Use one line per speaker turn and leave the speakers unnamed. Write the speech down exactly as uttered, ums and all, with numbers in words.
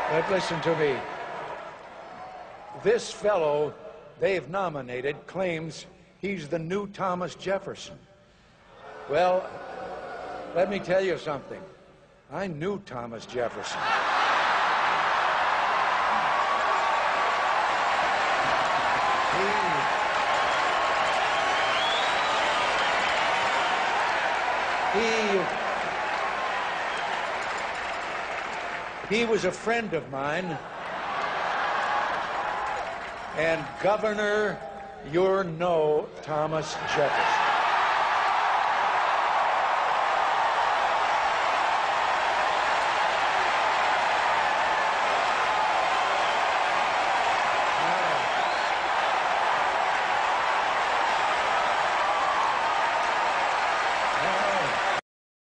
But listen to me. This fellow they've nominated claims he's the new Thomas Jefferson. Well, let me tell you something. I knew Thomas Jefferson. He, he was a friend of mine. And Governor, you're no Thomas Jefferson.